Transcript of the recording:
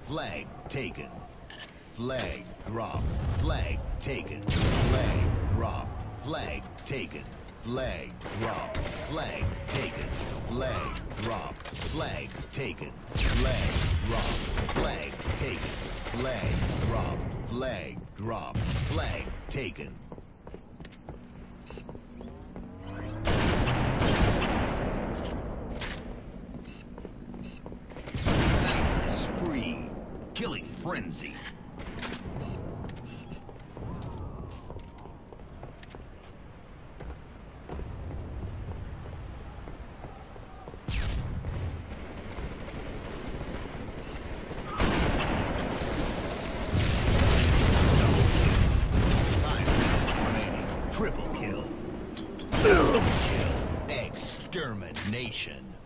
Flag taken. Flag drop. Flag taken. Flag drop. Flag taken. Flag drop. Flag taken. Flag drop. Flag taken. Flag drop. Flag taken. Flag drop. Flag drop. Flag taken. Sniper spree. Killing frenzy. Triple kill. Triple kill. Extermination.